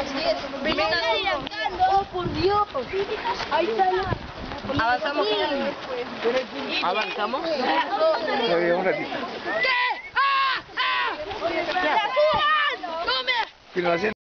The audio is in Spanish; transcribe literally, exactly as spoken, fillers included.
¡Oh, por Dios! Ahí está. ¿Avanzamos? ¿Avanzamos? Todavía un ratito. ¿Qué? ¡Ah! ¡Ah! ¡La suban! ¡Tome! Filmación.